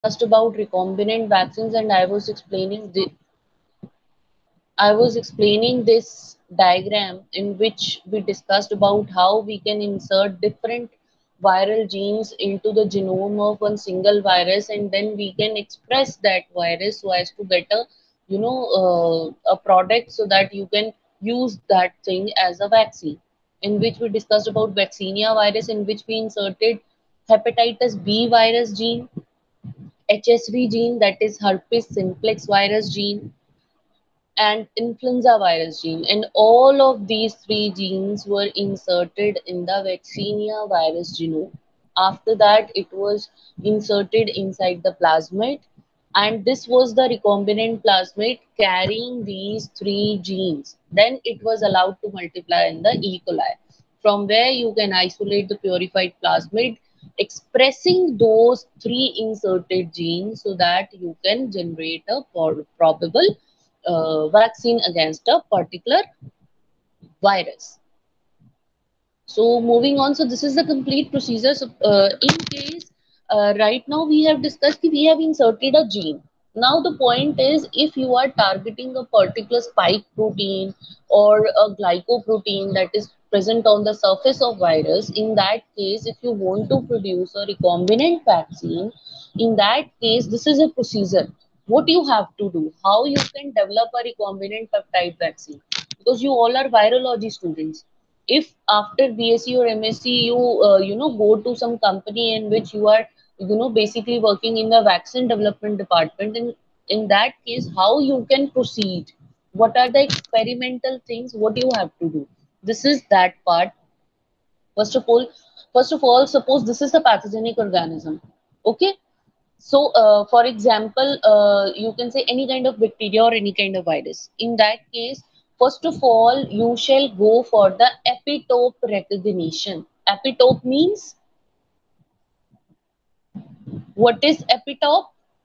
discussed about recombinant vaccines, and I was explaining this diagram in which we discussed about how we can insert different viral genes into the genome of one single virus, and then we can express that virus so as to get a a product so that you can use that thing as a vaccine. In which we discussed about vaccinia virus, in which we inserted hepatitis B virus gene, HSV gene, that is herpes simplex virus gene, and influenza virus gene, and all of these three genes were inserted in the vaccinia virus genome. After that, it was inserted inside the plasmid, and this was the recombinant plasmid carrying these three genes. Then it was allowed to multiply in the E. coli, from where you can isolate the purified plasmid expressing those three inserted genes so that you can generate a probable vaccine against a particular virus. So moving on, so this is the complete procedure. So in case right now we have discussed that we have inserted a gene. Now the point is, if you are targeting a particular spike protein or a glycoprotein that is present on the surface of virus, in that case, if you want to produce a recombinant vaccine, in that case, this is a procedure. What you have to do, how you can develop a recombinant peptide vaccine, because you all are virology students. If after BSc or MSc you go to some company in which you are basically working in the vaccine development department, in that case how you can proceed, what are the experimental things, what you have to do, this is that part. First of all suppose this is a pathogenic organism. Okay, so for example, you can say any kind of bacteria or any kind of virus. In that case, first of all, you shall go for the epitope recognition. Epitope means, what is epitope?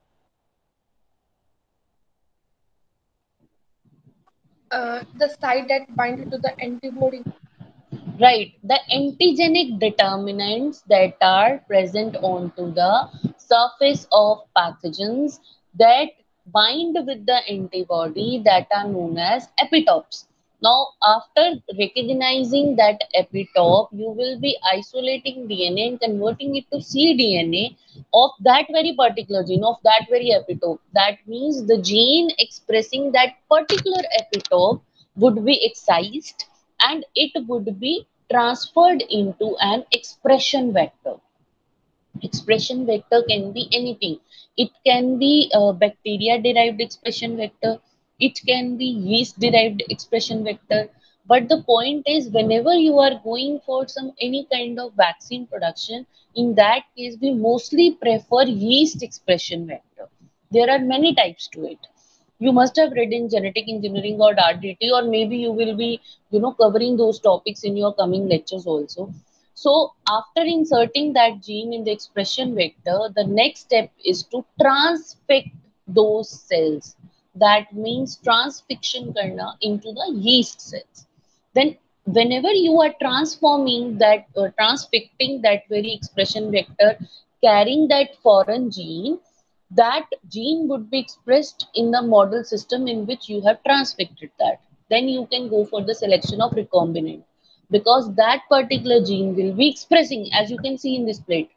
The site that bind to the antibody. Right, the antigenic determinants that are present onto the surface of pathogens that bind with the antibody, that are known as epitopes. Now, after recognizing that epitope, you will be isolating DNA and converting it to cDNA of that very particular gene, of that very epitope. That means the gene expressing that particular epitope would be excised and it would be transferred into an expression vector. Expression vector can be anything. It can be a bacteria derived expression vector, it can be yeast derived expression vector. But the point is, whenever you are going for some any kind of vaccine production, in that case we mostly prefer yeast expression vector. There are many types to it. You must have read in genetic engineering or RDT, or maybe you will be covering those topics in your coming lectures also. So after inserting that gene in the expression vector, the next step is to transfect those cells. That means transfixion karna into the yeast cells. Then whenever you are transforming that, transfecting that very expression vector carrying that foreign gene, that gene would be expressed in the model system in which you have transfected that. Then you can go for the selection of recombinant, because that particular gene will be expressing, as you can see in this plate,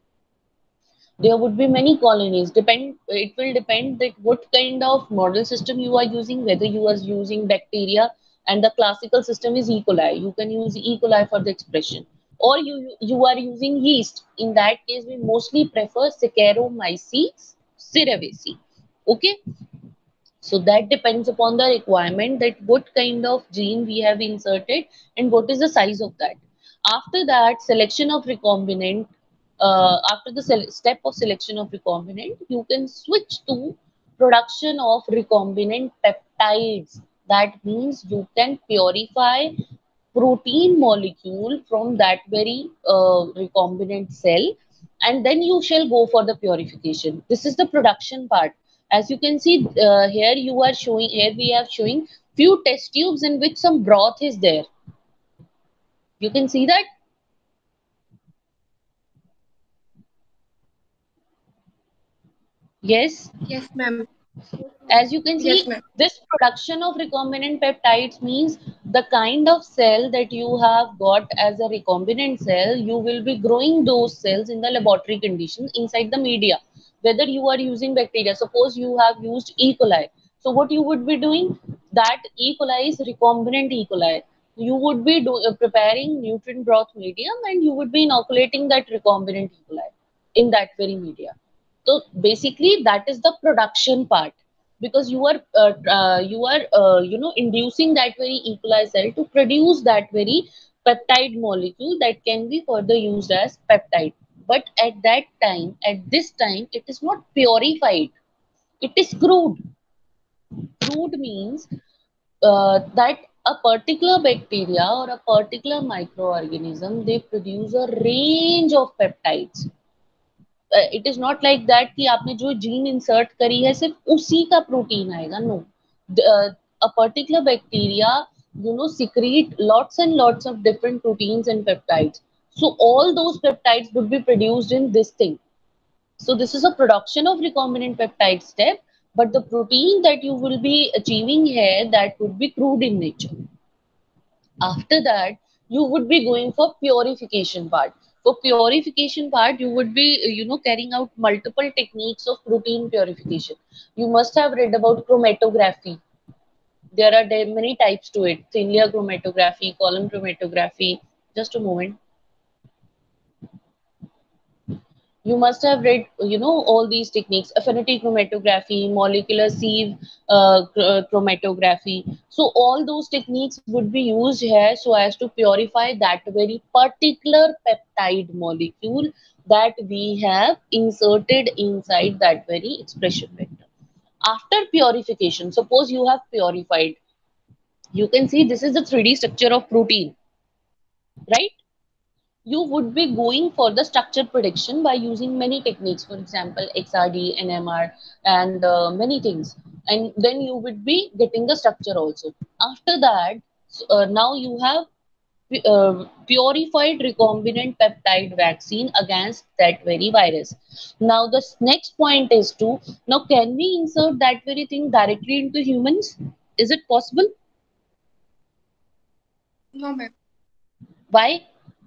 there would be many colonies. It will depend that what kind of model system you are using, whether you are using bacteria and the classical system is E. coli, you can use E. coli for the expression, or you are using yeast. In that case we mostly prefer Saccharomyces cerevisiae. Okay, so that depends upon the requirement, that what kind of gene we have inserted and what is the size of that. After that, selection of recombinant, after the step of selection of recombinant, you can switch to production of recombinant peptides. That means you can purify protein molecule from that very recombinant cell, and then you shall go for the purification. This is the production part. As you can see, here you are showing, here we are showing few test tubes in which some broth is there. You can see that. Yes. Yes, ma'am. As you can Yes, see, ma'am. this production of recombinant peptides means the kind of cell that you have got as a recombinant cell, you will be growing those cells in the laboratory conditions inside the media. Whether you are using bacteria, suppose you have used E. coli. So what you would be doing, that E. coli is recombinant E. coli. You would be preparing nutrient broth medium and you would be inoculating that recombinant E. coli in that very media. So basically that is the production part, because you are inducing that very E. coli cell to produce that very peptide molecule that can be further used as peptide. But at that time, at this time, it is not purified, it is crude. Crude means that a particular bacteria or a particular microorganism, they produce a range of peptides. It is not like that कि आपने जो gene insert करी है सिर्फ उसी का protein आएगा, no. A particular bacteria, secrete lots and lots of different proteins and peptides. So all those peptides would be produced in this thing. So this is a production of recombinant peptide step, but the protein that you will be achieving here, that would be crude in nature. After that, you would be going for purification part. For purification part, you would be carrying out multiple techniques of protein purification. You must have read about chromatography. There are many types to it: thin layer chromatography, column chromatography. Just a moment. You must have read all these techniques: affinity chromatography, molecular sieve chromatography. So all those techniques would be used here so as to purify that very particular peptide molecule that we have inserted inside that very expression vector. After purification, suppose you have purified, you can see this is the 3D structure of protein, right? You would be going for the structure prediction by using many techniques, for example XRD, NMR, and many things, and then you would be getting the structure also. After that, now you have purified recombinant peptide vaccine against that very virus. Now the next point is to, now can we insert that very thing directly into humans? Is it possible? No, ma'am. Why?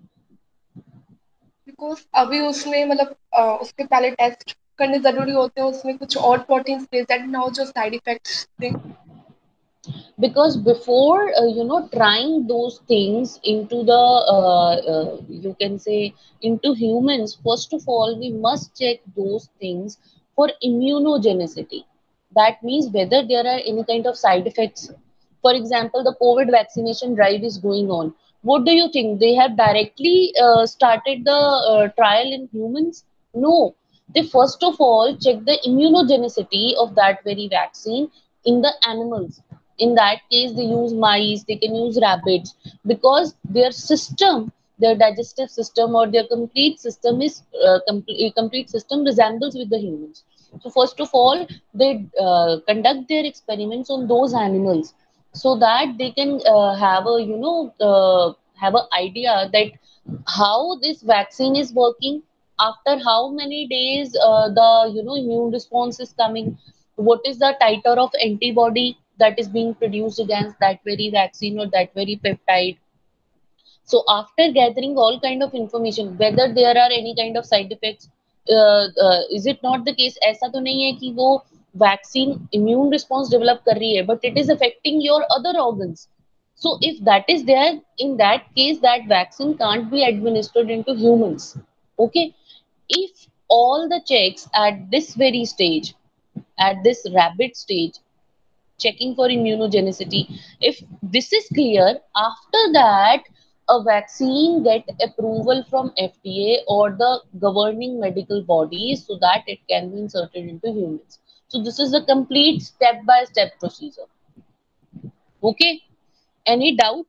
Because अभी उसमें मतलब उसके पहले test करने ज़रूरी होते हैं, उसमें कुछ और प्रोटीन्स प्रेजेंट ना हो जो साइड इफेक्ट्स दें. Because before trying those things into the you can say into humans, first of all we must check those things for immunogenicity. That means whether there are any kind of side effects. For example, the COVID vaccination drive is going on. What do you think, they have directly started the trial in humans? No, they first of all check the immunogenicity of that very vaccine in the animals. In that case, they use mice, they can use rabbits, because their system, their digestive system or their complete system is complete system resembles with the humans. So first of all, they conduct their experiments on those animals so that they can have a have an idea that how this vaccine is working, after how many days the immune response is coming, what is the titer of antibody that is being produced against that very vaccine or that very peptide. So after gathering all kind of information, whether there are any kind of side effects, is it not the case, ऐसा तो नहीं है कि वो vaccine immune response develop कर रही है, but it is affecting your other organs. So if that is there, in that case, that vaccine can't be administered into humans. Okay, if all the checks at this very stage, at this rabbit stage, checking for immunogenicity, if this is clear, after that a vaccine get approval from FDA or the governing medical bodies so that it can be inserted into humans. So this is a complete step by step procedure. Okay, any doubt?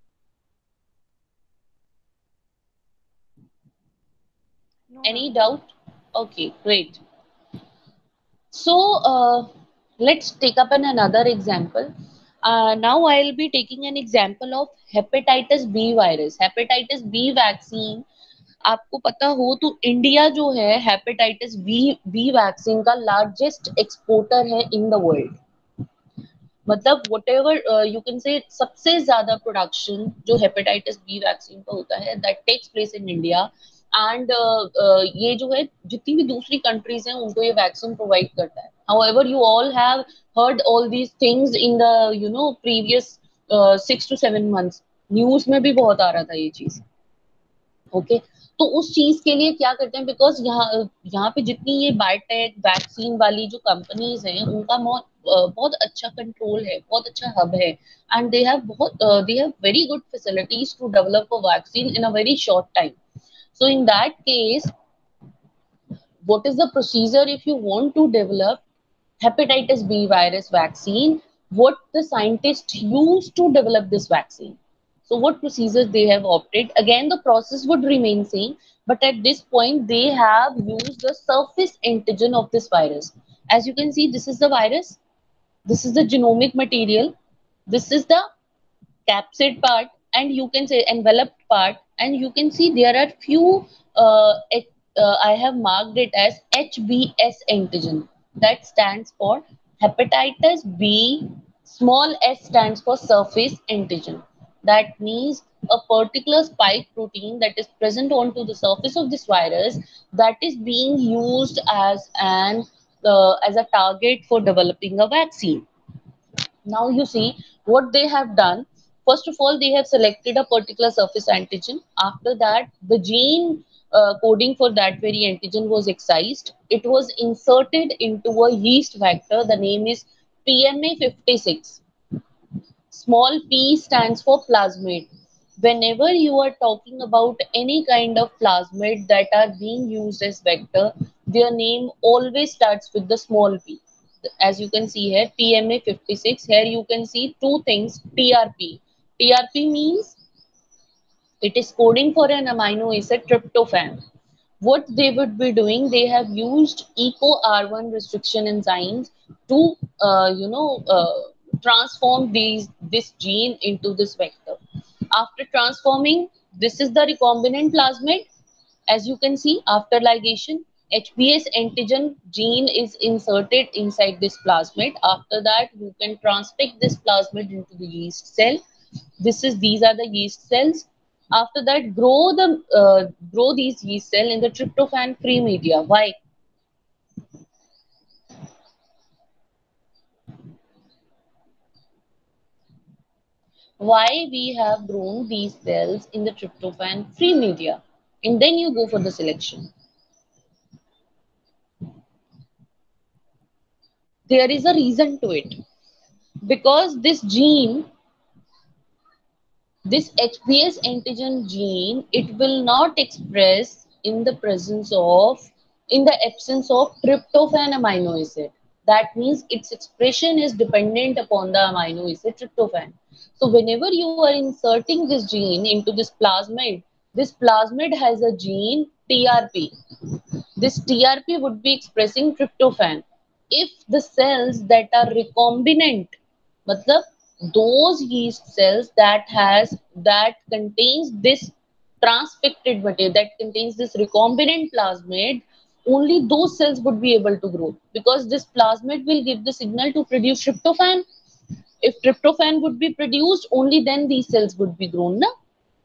No, Any ma'am. doubt? Okay, great. So let's take up another example. Now I'll be taking an example of hepatitis B virus. Hepatitis B vaccine. आपको पता हो तो India जो है hepatitis B B vaccine का largest exporter है in the world. मतलब whatever you can say सबसे ज्यादा प्रोडक्शन जो हेपेटाइटिस बी वैक्सीन का होता है that takes place in India. And ये जो है जितनी भी दूसरी कंट्रीज हैं उनको ये वैक्सीन प्रोवाइड करता है। however you all have heard all these things in the previous 6 to 7 months, news में भी बहुत आ रहा था ये चीज। ओके, तो उस चीज के लिए क्या करते हैं, बिकॉज यहाँ यहाँ पे जितनी ये बायोटेक वैक्सीन वाली जो कंपनीज हैं उनका बहुत अच्छा कंट्रोल है, बहुत अच्छा हब है। And they have very good facilities to develop a vaccine in a very short time. So in that case, what is the procedure if you want to develop hepatitis B virus vaccine? What the scientists use to develop this vaccine? So what procedures they have opted? Again, the process would remain same, but at this point they have used the surface antigen of this virus. As you can see, this is the virus, this is the genomic material, this is the capsid part, and you can say enveloped part, and you can see there are few I have marked it as HBS antigen. That stands for hepatitis B. Small s stands for surface antigen. That means a particular spike protein that is present onto the surface of this virus that is being used as a target for developing a vaccine. Now you see what they have done. First of all, they have selected a particular surface antigen. After that, the gene coding for that very antigen was excised. It was inserted into a yeast vector. The name is PMA56. Small p stands for plasmid. Whenever you are talking about any kind of plasmid that are being used as vector, their name always starts with the small p. As you can see here, PMA56. Here you can see two things, TRP. TRP means it is coding for an amino acid tryptophan. What they would be doing, they have used eco R1 restriction enzymes to transform this gene into this vector. After transforming, this is the recombinant plasmid. As you can see, after ligation, HBS antigen gene is inserted inside this plasmid. After that, you can transfect this plasmid into the yeast cell. These are the yeast cells. After that, grow these yeast cell in the tryptophan free media. Why? Why we have grown these cells in the tryptophan free media? And then you go for the selection. There is a reason to it, because this HBS antigen gene, it will not express in the in the absence of tryptophan amino acid. That means its expression is dependent upon the amino acid tryptophan. So whenever you are inserting this gene into this plasmid has a gene TRP. This TRP would be expressing tryptophan. If the cells that are recombinant, matlab those yeast cells that contains this transfected material, that contains this recombinant plasmid, only those cells would be able to grow, because this plasmid will give the signal to produce tryptophan. If tryptophan would be produced, only then these cells would be grown, na?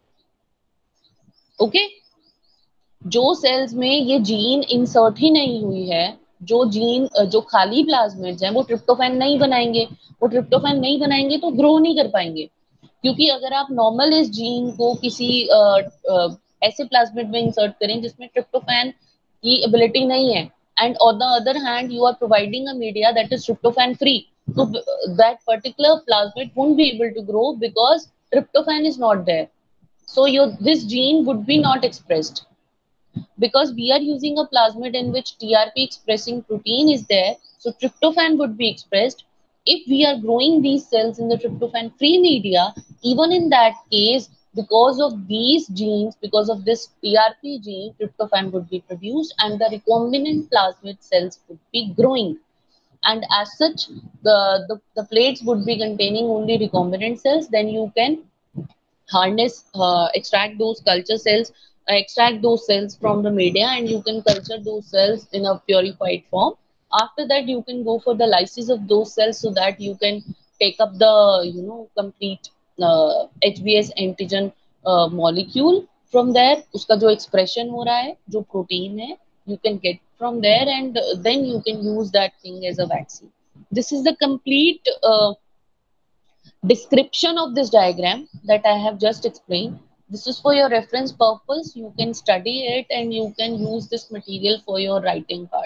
Okay. जो cells में ये gene insert ही नहीं हुई है, जो खाली plasmids हैं वो ट्रिप्टोफैन नहीं बनाएंगे। वो ट्रिप्टोफैन नहीं बनाएंगे तो ग्रो नहीं कर पाएंगे, क्योंकि अगर आप नॉर्मल इस जीन को किसी ऐसे प्लाज्मिड में इंसर्ट करें जिसमें ट्रिप्टोफैन की एबिलिटी नहीं है, and on the other hand you are providing a media that is tryptophan free, तो that particular plasmid won't be able to grow because tryptophan is not there. So this gene would be not expressed, because we are using a plasmid in which TRP expressing protein is there, so tryptophan would be expressed. If we are growing these cells in the tryptophan free media, even in that case, because of these genes, because of this TRP gene, tryptophan would be produced and the recombinant plasmid cells would be growing. And as such, the plates would be containing only recombinant cells. Then you can extract those culture cells extract those cells from the media, and you can culture those cells in a purified form. After that, you can go for the lysis of those cells so that you can take up the complete HBS antigen molecule from there. उसका जो expression हो रहा है, जो protein है, you can get from there, and then you can use that thing as a vaccine. This is the complete description of this diagram that I have just explained. This is for your reference purpose. You can study it and you can use this material for your writing part.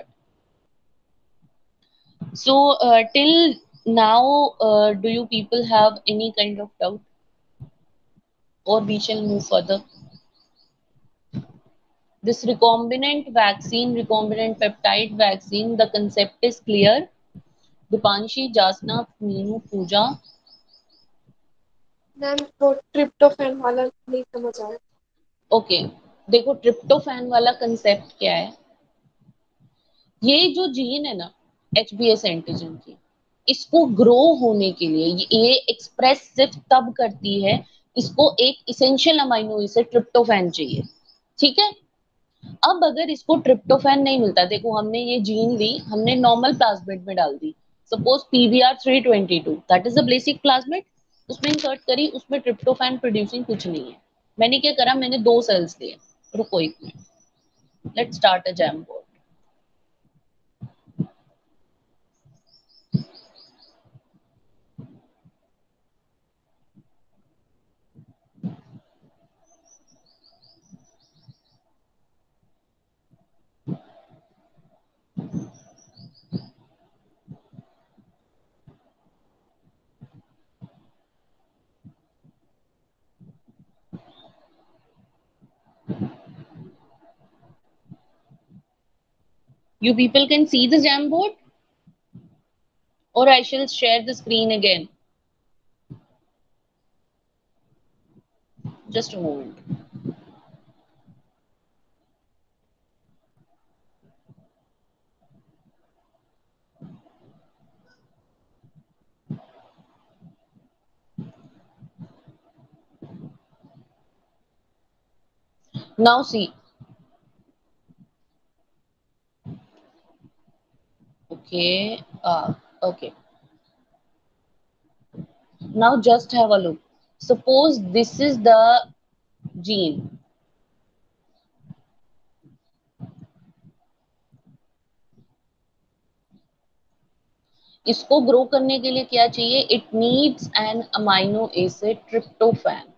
So, till now, do you people have any kind of doubt? Or we shall move further. This recombinant vaccine, recombinant peptide vaccine, the concept is clear. Dipanshi, Jasna, Meenu, Pooja. Ma'am वो tryptophan वाला नहीं समझ आया। Okay, देखो tryptophan वाला concept क्या है। ये जो जीन है ना, HBS एंटीजन की, इसको ग्रो होने के लिए ये एक्सप्रेस सिर्फ तब करती है, इसको एक इसेंशियल अमाइनो एसिड ट्रिप्टोफैन चाहिए। ठीक है, अब अगर इसको ट्रिप्टोफैन नहीं मिलता, देखो हमने ये जीन ली, हमने नॉर्मल प्लाज्मिड में डाल दी, suppose PBR322, that is a basic plasmid, उसमें इंसर्ट करी, उसमें ट्रिप्टोफैन प्रोड्यूसिंग कुछ नहीं है। मैंने क्या करा, मैंने 2 सेल्स लिए। रुको एक minute, let's start a jam board. You people can see the Jamboard, or I shall share the screen again. Just a moment. Now see. Okay. Okay. Now just have a look. Suppose this is the gene. इसको grow करने के लिए क्या चाहिए? It needs an amino acid tryptophan.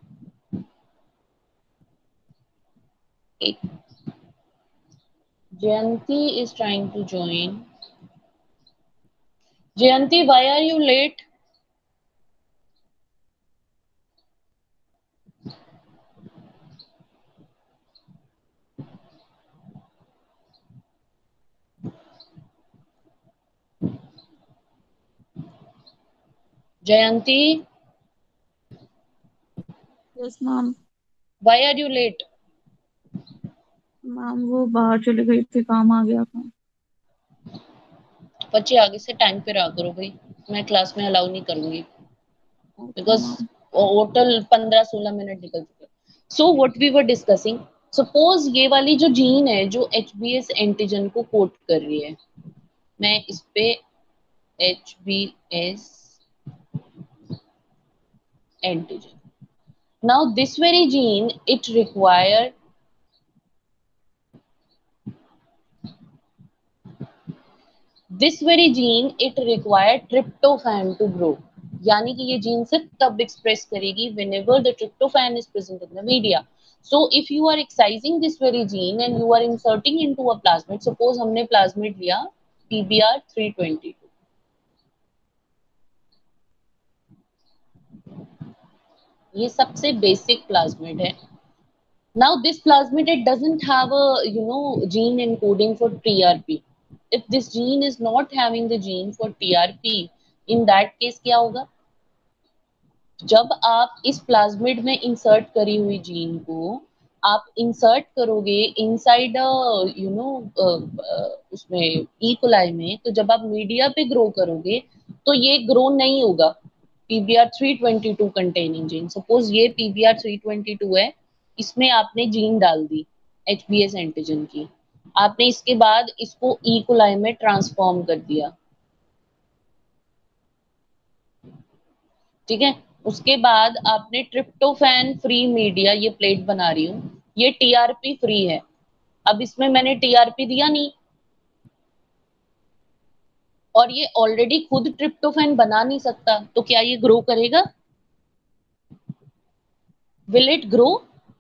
Jayanti is trying to join. Jayanti, why are you late? Jayanti, yes ma'am. why are you late? Ma'am वो बाहर चली गई थी, काम आ गया था। बच्चे आगे से टाइम पे रहा करो भाई, मैं क्लास में अलाउ नहीं करूंगी, बिकॉज होटल 15-16 मिनट निकल चुके। So what we were discussing, suppose ये वाली जो जीन है जो HBS एंटीजन को कोड कर रही है, मैं इस पे HBS antigen. Now this very gene, it require tryptophan to grow. यानी कि ये जीन सिर्फ तब एक्सप्रेस करेगी whenever the tryptophan is present in the media. So if you are excising this very gene and you are inserting into a plasmid, suppose हमने plasmid लिया PBR322, ये सबसे बेसिक प्लाज्मिड है। Now this plasmid, it doesn't have a gene encoding for TRP. If this gene is not having the gene for TRP, in that case क्या होगा? जब आप इस प्लाज्मिड में इंसर्ट करी हुई जीन को आप इंसर्ट करोगे इनसाइड उसमें ई कोलाई में, तो जब आप मीडिया पे ग्रो करोगे तो ये ग्रो नहीं होगा PBR322 कंटेनिंग जीन। सपोज ये PBR322 है, इसमें आपने जीन डाल दी HBS एंटीजन की, आपने इसके बाद इसको ई कोलाई में ट्रांसफॉर्म कर दिया, ठीक है। उसके बाद आपने ट्रिप्टोफैन फ्री मीडिया, ये प्लेट बना रही हूं, ये टीआरपी फ्री है। अब इसमें मैंने टीआरपी दिया नहीं, और ये ऑलरेडी खुद ट्रिप्टोफैन बना नहीं सकता, तो क्या ये ग्रो करेगा? Will it grow?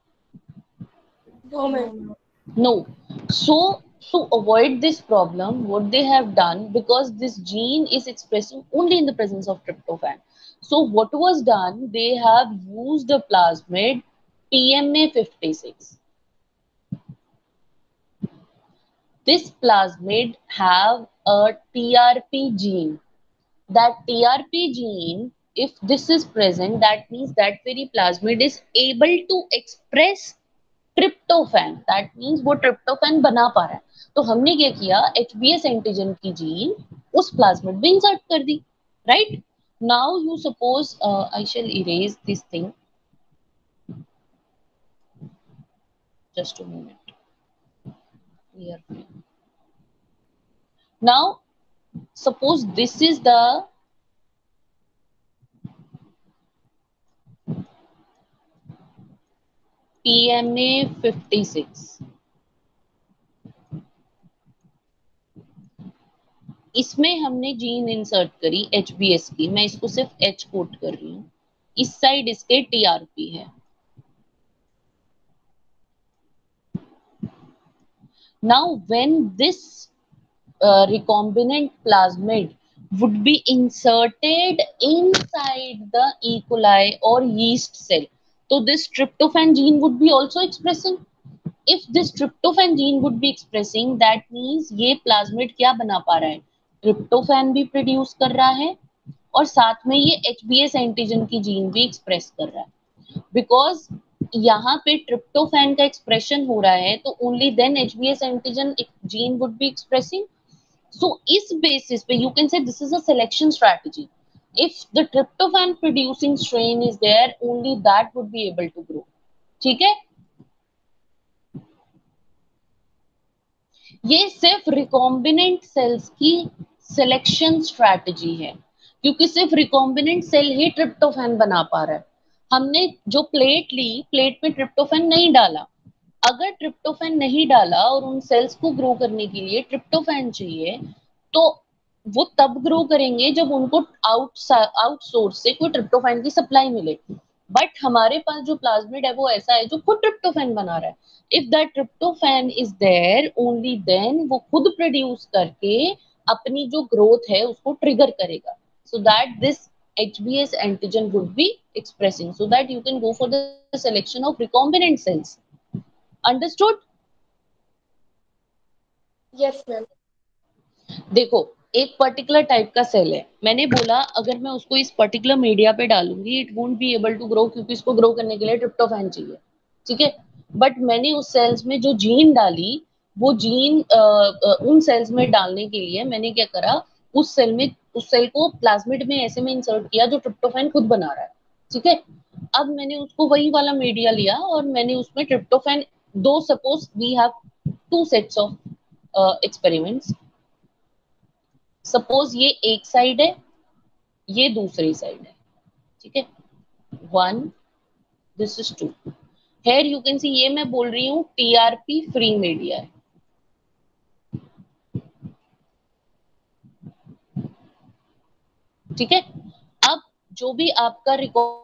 No ma'am. No. So, to avoid this problem, what they have done, because this gene is expressing only in the presence of tryptophan. So, what was done? They have used a plasmid PMA56. This plasmid have a TRP gene. That TRP gene, if this is present, that means that very plasmid is able to express tryptophan, that means वो tryptophan बना पा रहा है। तो हमने क्या किया, HBS antigen की जीन उस प्लाज्मिड में इंसर्ट कर दी, right. Now you suppose I shall erase this thing, just a moment, now suppose this is the PMA56, इसमें हमने जीन इंसर्ट करी HBS की, मैं इसको सिर्फ H कोट कर रही हूँ, इस साइड इसके TRP है। Now when this recombinant plasmid would be inserted inside the E. coli or yeast cell, so this tryptophan gene would be also expressing. If this tryptophan gene would be expressing, that means ये plasmid क्या बना पा रहा है, tryptophan भी produce कर रहा है, और साथ में ये HBS एंटीजन की जीन भी एक्सप्रेस कर रहा है। बिकॉज यहाँ पे ट्रिप्टोफैन का एक्सप्रेशन हो रहा है, तो only then HBS antigen gene would be expressing. So इस बेसिस पे you can say this is a selection strategy. If the tryptophan producing strain is there, only that would be able to grow, ठीक है। ये सिर्फ recombinant cells की selection strategy है, क्योंकि सिर्फ रिकॉम्बिनेंट सेल ही ट्रिप्टोफैन बना पा रहा है। हमने जो प्लेट ली, प्लेट में ट्रिप्टोफैन नहीं डाला। अगर ट्रिप्टोफैन नहीं डाला और उन सेल्स को ग्रो करने के लिए ट्रिप्टोफैन चाहिए, तो वो तब ग्रो करेंगे जब उनको आउटसोर्स से कोई ट्रिप्टोफैन की सप्लाई मिले। बट हमारे पास जो प्लाज्मिड है वो ऐसा है जो खुद ट्रिप्टोफैन बना रहा है। If that tryptophan is there, only then वो खुद प्रोड्यूस करके अपनी जो ग्रोथ है उसको ट्रिगर करेगा, so that this HBS antigen would be expressing, so that you can go for the selection of recombinant cells. Understood? Yes ma'am. देखो, एक पर्टिकुलर टाइप का सेल है, मैंने बोला अगर मैं उसको इस पर्टिकुलर मीडिया पे डालूंगी, it won't be able to grow, क्योंकि इसको ग्रो करने के लिए ट्रिप्टोफैन चाहिए, ठीक है। बट मैंने उस सेल्स में जो जीन डाली, वो जीन उन सेल्स में डालने के लिए मैंने क्या करा, उस सेल को प्लाज्मिड में ऐसे में इंसर्ट किया जो ट्रिप्टोफैन खुद बना रहा है, ठीक है। अब मैंने उसको वही वाला मीडिया लिया और मैंने उसमें ट्रिप्टोफैन, दो suppose we have two sets of experiments, suppose ये एक साइड है, ये दूसरी साइड है, ठीक है। One, this is two. Here you can see, ये मैं बोल रही हूँ टीआरपी फ्री मीडिया है, ठीक है। अब जो भी आपका रिकॉर्ड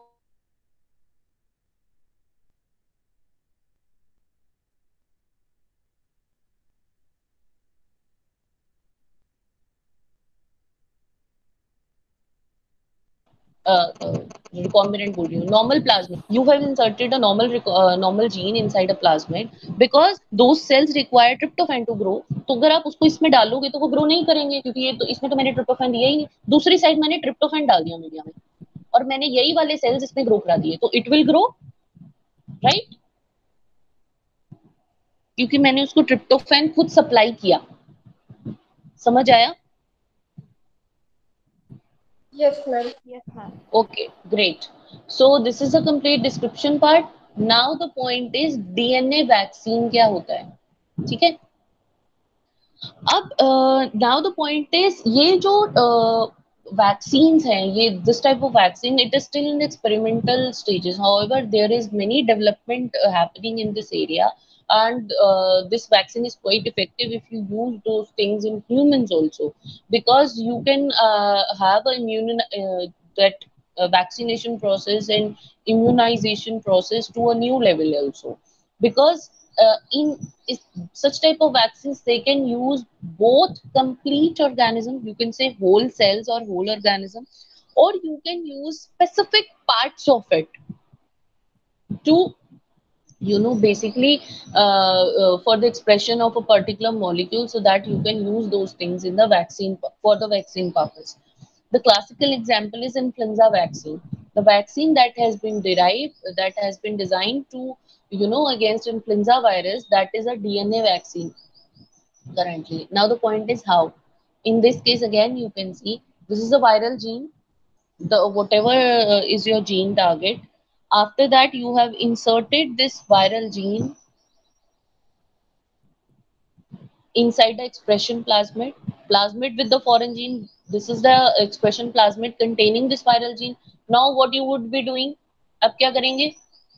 recombinant बोल रही हूँ, normal plasmid, you have inserted a normal gene inside a plasmid because those cells require tryptophan to grow। तो अगर आप उसको इसमें डालोगे तो वो ग्रो नहीं करेंगे, क्योंकि ये तो इसमें तो मैंने ट्रिप्टोफैन दिया ही नहीं। दूसरी साइड मैंने ट्रिप्टोफैन डाल दिया मीडिया में, और मैंने यही वाले सेल्स इसमें ग्रो करा दिए, तो इट विल ग्रो, राइट, क्योंकि मैंने उसको ट्रिप्टोफैन खुद सप्लाई किया। समझ आया? Yes ma'am. Yes ma'am. Okay, great. So this is a complete description part. Now the point is DNA vaccine क्या होता है, ठीक है। अब नाउ द पॉइंट इज ये जो वैक्सीन्स हैं, ये this type of vaccine it is still in experimental stages, however there is many development happening in this area, and this vaccine is quite effective if you use those things in humans also, because you can have an immune that vaccination process and immunization process to a new level also, because in is such type of vaccines they can use both complete organism, you can say whole cells or whole organism, or you can use specific parts of it to basically for the expression of a particular molecule, so that you can use those things in the vaccine for the vaccine purpose. The classical example is influenza vaccine, the vaccine that has been derived, that has been designed to against influenza virus, that is a DNA vaccine currently. Now the point is how. In this case again you can see this is a viral gene, the whatever is your gene target. After that you have inserted this viral gene inside the expression plasmid. Plasmid with the foreign gene. This is the expression plasmid containing this viral gene. Now what you would be doing? अब क्या करेंगे?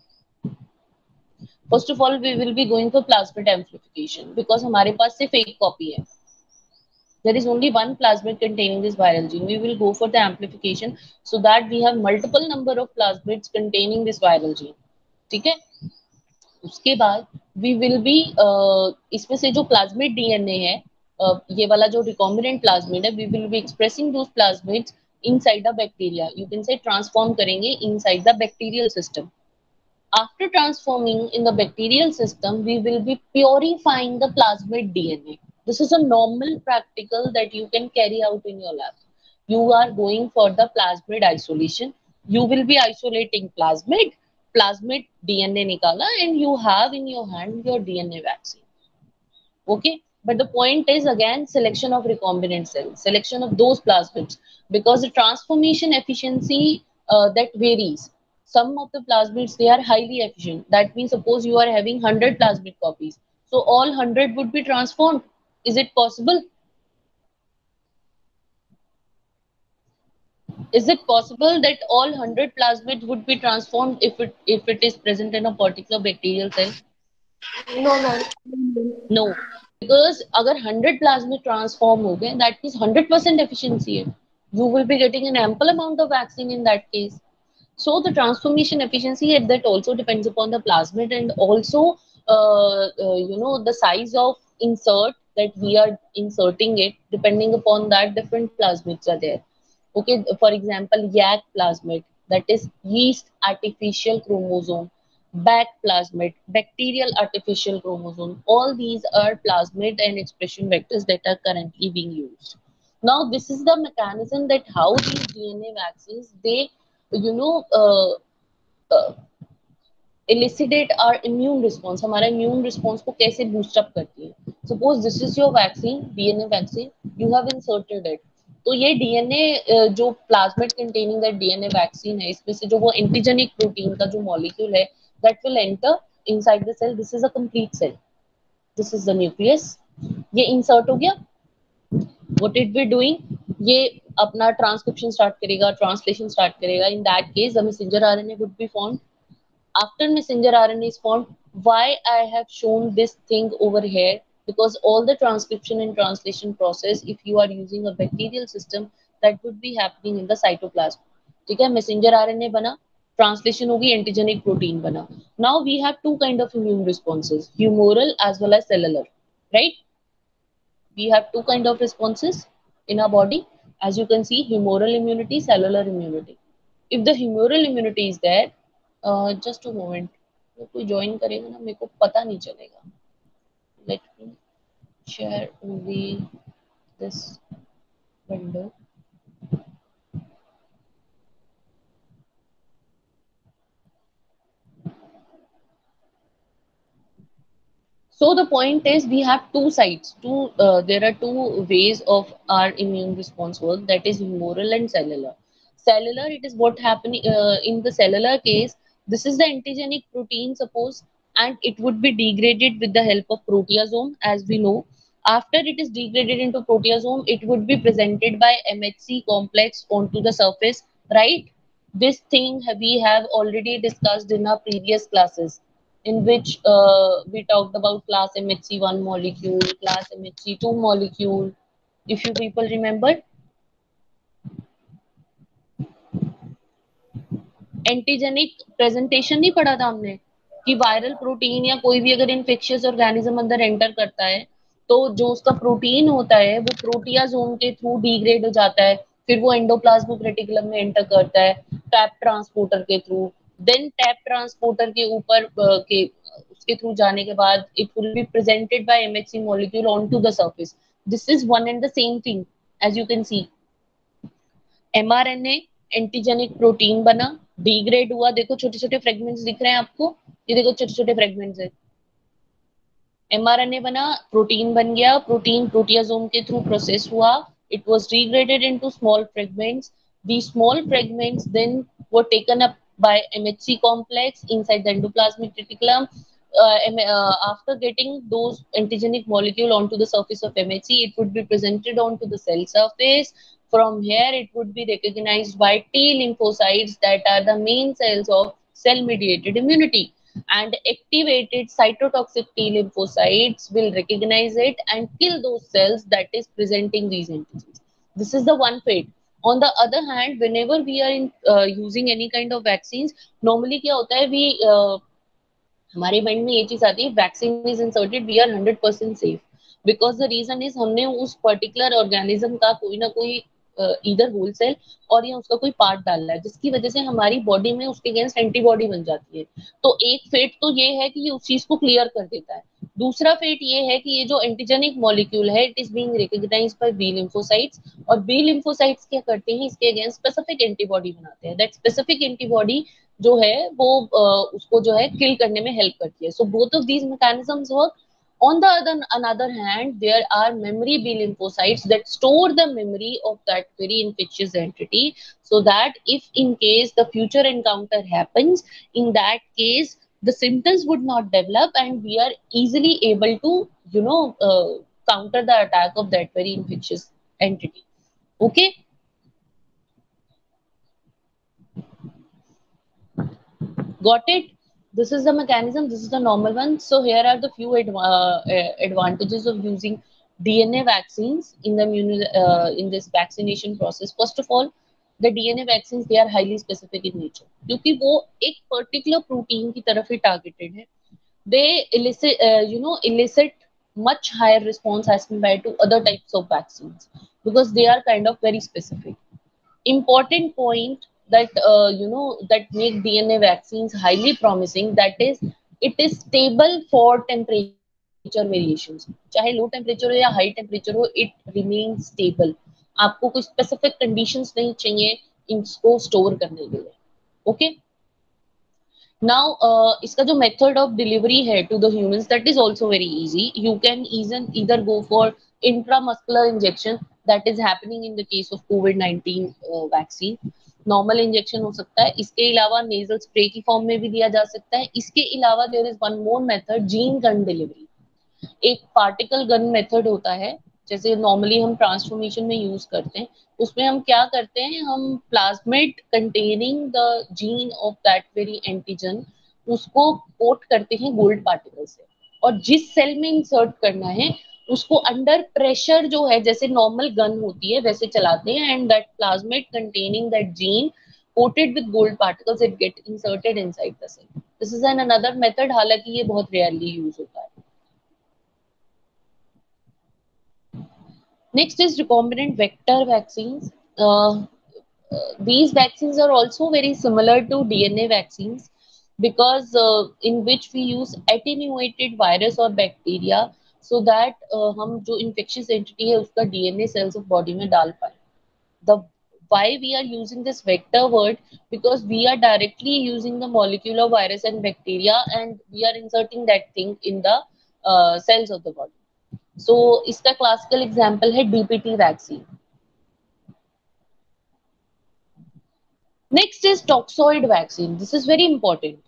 First of all, we will be going for plasmid amplification because हमारे पास सिर्फ एक copy है. There is only one plasmid containing this viral gene. We will go for the amplification so that we have multiple number of plasmids containing this viral gene. ठीक है? उसके बाद we will B इसमें से जो plasmid DNA है, ये वाला जो रिकॉम्बिनेंट प्लाज्मिड है, we will be expressing those plasmids inside the bacteria, you can say transform करेंगे inside the bacterial system. After transforming in the bacterial system, we will be purifying the plasmid DNA. This is a normal practical that you can carry out in your lab. You are going for the plasmid isolation. You will be isolating plasmid DNA nikala, and you have in your hand your DNA vaccine. Okay, but the point is again selection of recombinant cells, selection of those plasmids, because the transformation efficiency that varies. Some of the plasmids they are highly efficient, that means suppose you are having 100 plasmid copies, so all 100 would be transformed. Is it possible? Is it possible that all 100 plasmids would be transformed if it is present in a particular bacterial cell? No, ma'am. No, because अगर 100 plasmid transform हो गए, that means 100% efficiency है. You will be getting an ample amount of vaccine in that case. So the transformation efficiency that also depends upon the plasmid, and also the size of insert that we are inserting it, depending upon that different plasmids are there. Okay, for example, YAC plasmid, that is yeast artificial chromosome, BAC plasmid, bacterial artificial chromosome. All these are plasmid and expression vectors that are currently being used. Now, this is the mechanism that how these DNA vaccines they you know uh, elucidate our immune response, हमारा immune response को कैसे boost up करती है. Suppose this is your vaccine, DNA vaccine, you have inserted it. तो ये DNA जो plasmid containing that DNA vaccine है, इसमें से जो वो antigenic protein का जो molecule है, that will enter inside the cell. This is a complete cell. This is the nucleus. ये insert हो गया. What it be doing? ये अपना transcription start करेगा, translation start करेगा. In that case, the messenger RNA would be formed. After messenger RNA is formed, why I have shown this thing over here? Because all the transcription and translation process, if you are using a bacterial system, that would be happening in the cytoplasm. ठीक है, messenger RNA बना, translation होगी, antigenic protein बना. Now we have two kind of immune responses, humoral as well as cellular, right? We have two kind of responses in our body. As you can see, humoral immunity, cellular immunity. If the humoral immunity is there, just a moment, कोई join करेगा ना, मेरे को पता नहीं चलेगा. Let me share only this window. So the point is we have two sides. There are two ways of our immune response work, that is humoral and cellular. Cellular, it is what happening in the cellular case. This is the antigenic protein, suppose, and it would be degraded with the help of proteasome, as we know. After it is degraded into proteasome, it would be presented by MHC complex onto the surface, right? This thing we have already discussed in our previous classes, in which we talked about class MHC1 molecule, class MHC2 molecule. If you people remember, antigenic presentation नहीं पढ़ा था हमने कि viral protein या कोई भी अगर infectious organism अंदर एंटर करता है तो जो उसका प्रोटीन होता है वो प्रोटियाजोम के थ्रू डिग्रेड हो जाता है, फिर वो एंडोप्लाज्मिक रेटिकुलम में एंटर करता है टैप ट्रांसपोर्टर के थ्रू। देन टैप ट्रांसपोर्टर के ऊपर के उसके थ्रू जाने के बाद it will be presented by MHC molecule on to the surface. This is one and the same thing. As you can see, mRNA antigenic protein बना, degrade हुआ, देखो छोटे छोटे फ्रेगमेंट्स दिख रहे हैं आपको, ये देखो छोटे छोटे फ्रेगमेंट्स है। एमआरएनए बना, प्रोटीन बन गया, प्रोटीन प्रोटियासोम के थ्रू प्रोसेस हुआ, it was degraded into small fragments. These small fragments then were taken up by MHC complex inside the endoplasmic reticulum. After getting those antigenic molecule onto the surface of MHC, it would be presented onto the cell surface. From here, it would be recognized by T lymphocytes that are the main cells of cell-mediated immunity. And activated cytotoxic T lymphocytes will recognize it and kill those cells that is presenting these antigens. This is the one fate. On the other hand, whenever we are using any kind of vaccines, normally क्या होता है, हमारे mind में ये चीज आती है, vaccine is inserted, we are 100% safe, because the reason is हमने उस पर्टिकुलर ऑर्गेनिज्म का कोई ना कोई इधर होल और या उसका कोई पार्ट डालना है जिसकी वजह से हमारी बॉडी में उसके अगेंस्ट एंटीबॉडी बन जाती है। तो एक फेट तो ये है कि ये उस चीज को क्लियर कर देता है। दूसरा फेट ये है कि ये जो एंटीजेनिक मॉलिक्यूल है, it is being recognised by B lymphocytes, और बी लिम्फोसाइट्स क्या करते हैं, इसके अगेंस्ट स्पेसिफिक एंटीबॉडी बनाते हैं। दैट स्पेसिफिक एंटीबॉडी जो है वो उसको जो है किल करने में हेल्प करती है। So both of these mechanisms work. On the another hand, there are memory B lymphocytes that store the memory of that very infectious entity, so that if in case the future encounter happens, in that case the symptoms would not develop and we are easily able to, you know, counter the attack of that very infectious entity. Okay. Got it? This is the mechanism. This is the normal one. So here are the few advantages of using DNA vaccines in the in this vaccination process. First of all, the DNA vaccines, they are highly specific in nature क्योंकि वो एक particular protein की तरफ ही targeted है. They elicit, elicit much higher response as compared to other types of vaccines because they are kind of very specific. Important point that that make DNA vaccines highly promising, that is it is stable for temperature variations. चाहे लो temperature हो या high temperature हो, it remain stable. आपको कोई specific conditions नहीं चाहिए इसको store करने के लिए। ओके, नाउ इसका जो मेथड ऑफ डिलीवरी है to the humans, that is also very easy. You can either go for intramuscular injection, that is happening in the case of कोविड-19 वैक्सीन। नॉर्मल इंजेक्शन हो सकता है, इसके अलावा नेजल स्प्रे की फॉर्म में भी दिया जा सकता है। इसके अलावा there is one more method, gene gun delivery. एक पार्टिकल गन मेथड होता है, जैसे नॉर्मली हम ट्रांसफॉर्मेशन में यूज करते हैं। उसमें हम क्या करते हैं, हम plasmid containing the gene of that very antigen उसको कोट करते हैं गोल्ड पार्टिकल से, और जिस सेल में इंसर्ट करना है उसको अंडर प्रेशर जो है, जैसे नॉर्मल गन होती है वैसे चलाते हैं, and that plasmid containing that gene coated with gold particles, it get inserted inside the cell. This is another method, हालांकि ये बहुत रेयरली यूज होता है। Next is recombinant vector vaccines. These vaccines are also very similar to DNA vaccines because in which we use attenuated virus or bacteria so that हम जो infectious entity है उसका DNA cells of body में डाल पाए। The why we are using this vector word, because we are directly using the molecule of virus and bacteria and we are inserting that thing in the cells of the body. So इसका classical example है DPT vaccine. Next is toxoid vaccine. This is very important.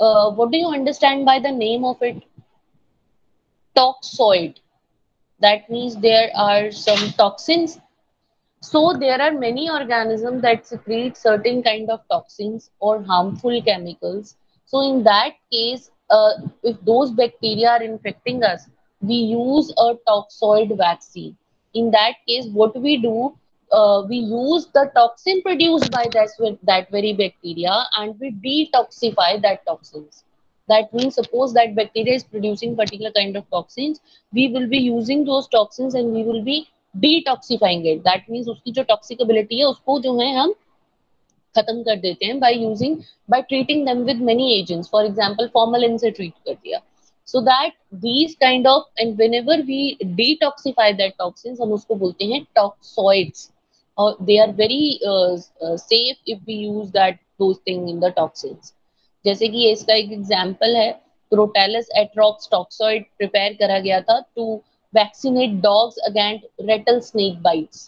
What do you understand by the name of it? Toxoid. That means there are some toxins. So there are many organisms that secrete certain kind of toxins or harmful chemicals. So in that case, if those bacteria are infecting us, we use a toxoid vaccine. In that case, what we do, we use the toxin produced by that very bacteria and we detoxify that toxins. That means suppose that bacteria is producing particular kind of toxins, we will be using those toxins and we will be detoxifying it. That means उसकी जो toxicability है उसको जो है हम खत्म कर देते हैं by treating them with many agents. For example, formalin से treat कर दिया. So that these kind of, and whenever we detoxify that toxins, हम उसको बोलते हैं toxoids. They are very safe if we use those things in the toxins. जैसे कि इसका एक एग्जांपल है, क्रोटैलस एट्रॉक्स टॉक्सॉइड प्रिपेयर करा गया था to vaccinate dogs against rattlesnake bites.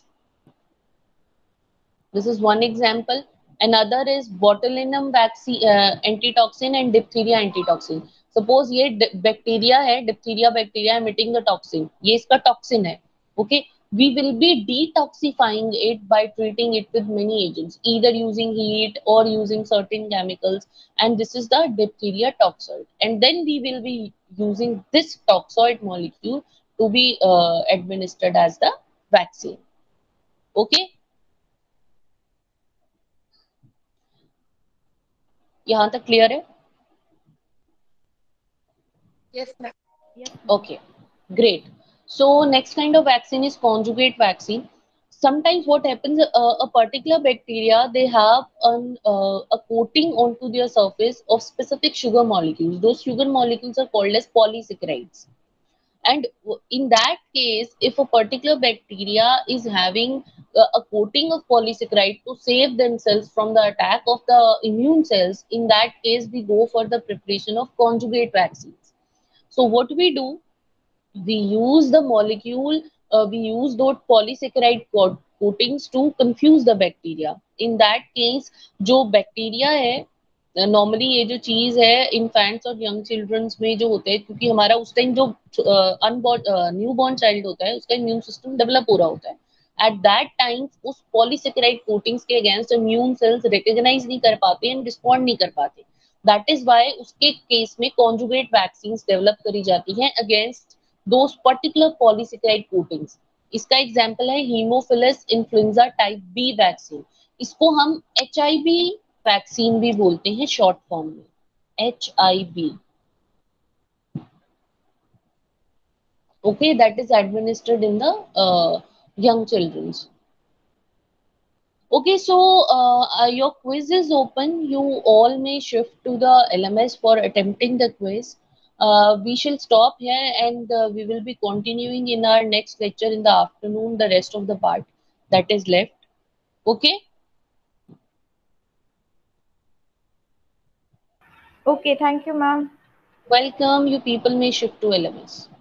This is one example. Another is botulinum vaccine, antitoxin and diphtheria antitoxin. Suppose ये bacteria है, diphtheria bacteria emitting the toxin. ये इसका toxin है. Okay, we will be detoxifying it by treating it with many agents, either using heat or using certain chemicals. And this is the diphtheria toxoid. And then we will be using this toxoid molecule to be administered as the vaccine. Okay, यहाँ तक clear है? Yes, ma'am. Okay, great. So next kind of vaccine is conjugate vaccine. Sometimes what happens, a particular bacteria, they have a coating onto their surface of specific sugar molecules. Those sugar molecules are called as polysaccharides. And in that case, if a particular bacteria is having a coating of polysaccharide to save themselves from the attack of the immune cells, in that case, we go for the preparation of conjugate vaccines. So what we do, we use the molecule, we use those polysaccharide coatings to confuse the bacteria. In that case, जो bacteria है, normally ये जो चीज है infants और young children's में जो होते हैं, क्योंकि हमारा उस टाइम जो अनबॉर्न न्यू बॉर्न चाइल्ड होता है उसका इम्यून सिस्टम डेवलप हो रहा होता है. एट दैट टाइम उस पॉलीसेकेराइड कोटिंग्स के अगेंस्ट इम्यून सेल्स रिकॉग्नाइज नहीं कर पाते एंड रिस्पॉन्ड नहीं कर पाते. दैट इज वाई उसके केस में कॉन्जुगेट वैक्सीन डेवलप करी जाती हैं against those particular polysaccharide coatings. इसका एग्जाम्पल है Haemophilus influenza type B vaccine. इसको हम HIV वैक्सीन भी बोलते हैं शॉर्ट फॉर्म में, HIV. Okay, that is administered in the young children's. Okay, so your quiz is open. You all may shift to the LMS for attempting the quiz. We shall stop here and we will be continuing in our next lecture in the afternoon, the rest of the part that is left. Okay? Okay, thank you, ma'am. Welcome. You people may shift to LMS.